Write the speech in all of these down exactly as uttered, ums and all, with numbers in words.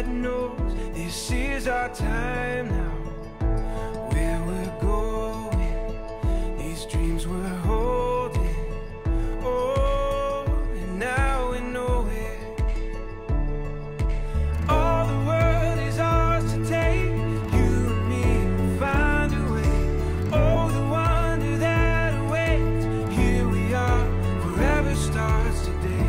daylight knows this is our time now. Where we're going, these dreams we're holding. Oh, and now we know it. All the world is ours to take. You and me will find a way. Oh, the wonder that awaits. Here we are, forever starts today.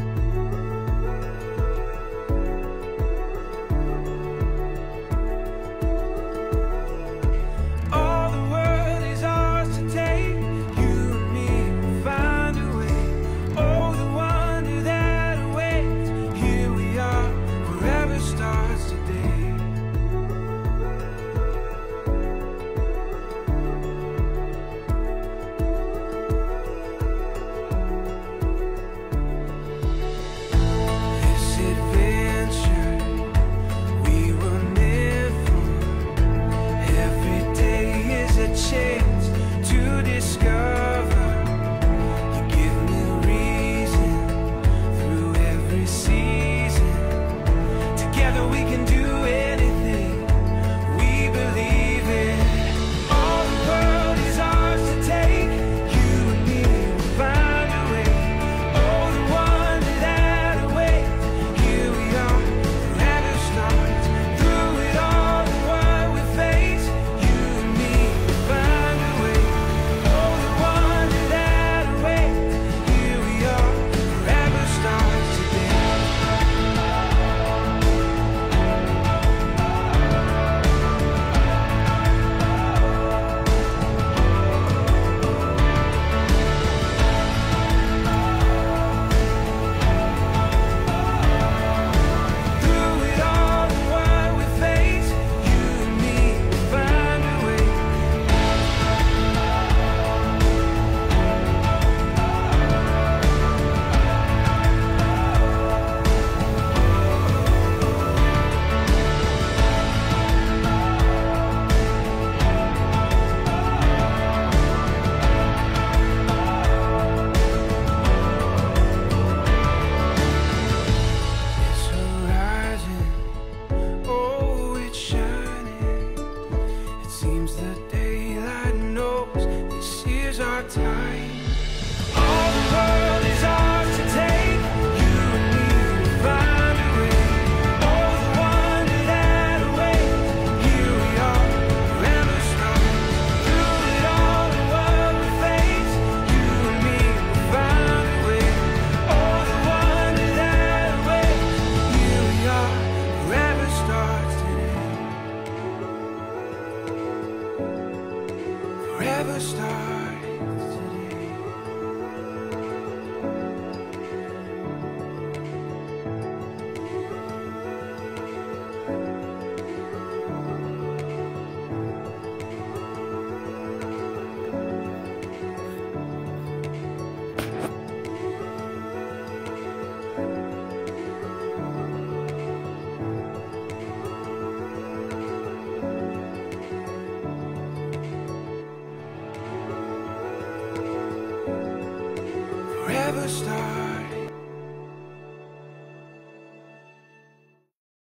Our time. All the world is ours to take. You and me will find a way. Oh, the wonder that awaits. Here we are, forever strong. Through it all, the world we face. You and me will find a way. Oh, the wonder that awaits. Here we are, forever starts today. Forever starts.